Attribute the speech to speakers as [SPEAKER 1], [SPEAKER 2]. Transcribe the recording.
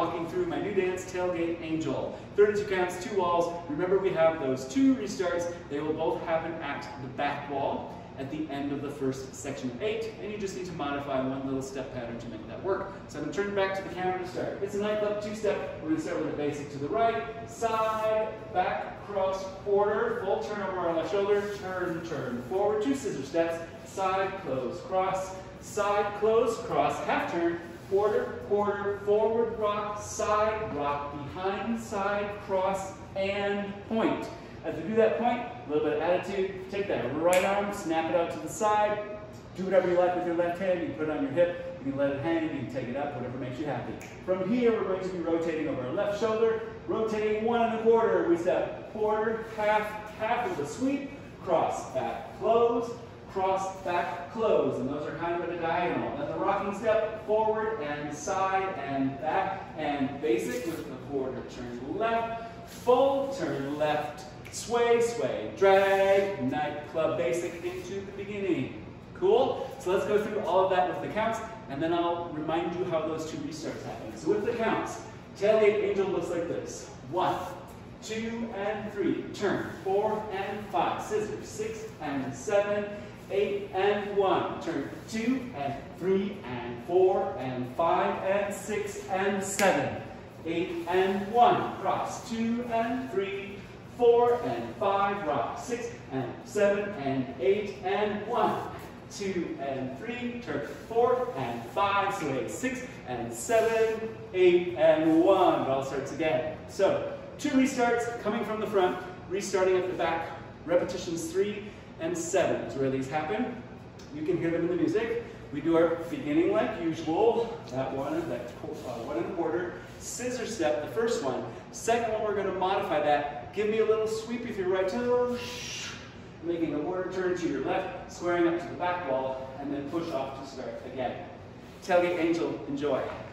[SPEAKER 1] walking through my new dance, Tailgate Angel. 32 counts, 2 walls. Remember, we have those 2 restarts. They will both happen at the back wall at the end of the first section of 8, and you just need to modify one little step pattern to make that work. So I'm going to turn back to the counter to start. It's a nightclub 2-step. We're going to start with a basic to the right, side, back, cross, quarter, full turn over our left shoulder, turn, turn, forward, 2 scissor steps, side, close, cross, half turn, quarter, quarter, forward rock, behind, side, cross, and point. As we do that point, a little bit of attitude, take that right arm, snap it out to the side, do whatever you like with your left hand. You can put it on your hip, you can let it hang, you can take it up, whatever makes you happy. From here, we're going to be rotating over our left shoulder, rotating 1 1/4. We step quarter, half with a sweep, cross, back, close, cross, back, close, and those are kind of at a diagonal. Then the rocking step, forward and side and back, and basic with the quarter turn left, full turn left, sway, sway, drag, nightclub basic into the beginning. Cool? So let's go through all of that with the counts, and then I'll remind you how those 2 restarts happen. So with the counts, Tailgate Angel looks like this. 1, 2, and 3. Turn. 4 and 5. Scissors. 6 and 7. 8 and 1. Turn. 2 and 3 and 4 and 5 and 6 and 7. 8 and 1. Cross. 2 and 3. 4 and 5, rock, 6 and 7 and 8 and 1, 2 and 3, turn 4 and 5, sway 6 and 7, 8 and 1. It all starts again. So 2 restarts coming from the front, restarting at the back. Repetitions 3 and 7 is where these happen. You can hear them in the music. We do our beginning like usual, that 1 1/4, scissor step, the first one. Second one, we're going to modify that. Give me a little sweep with your right toe, making a quarter turn to your left, squaring up to the back wall, and then push off to start again. Tailgate Angel, enjoy.